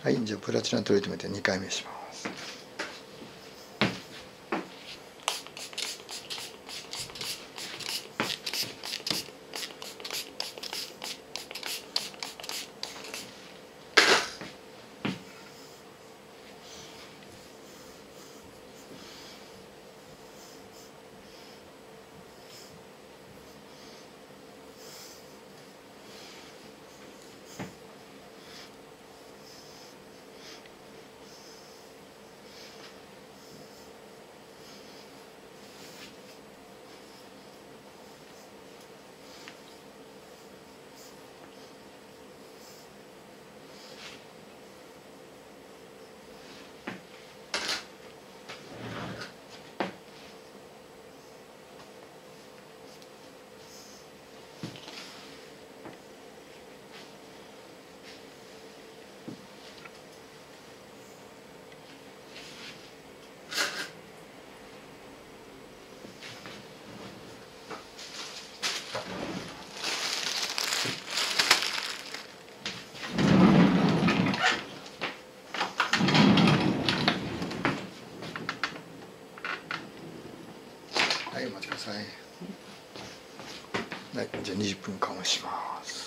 はい、じゃあプラチナトリートメント2回目します。はい、お待ちください。はい、じゃあ20分間押します。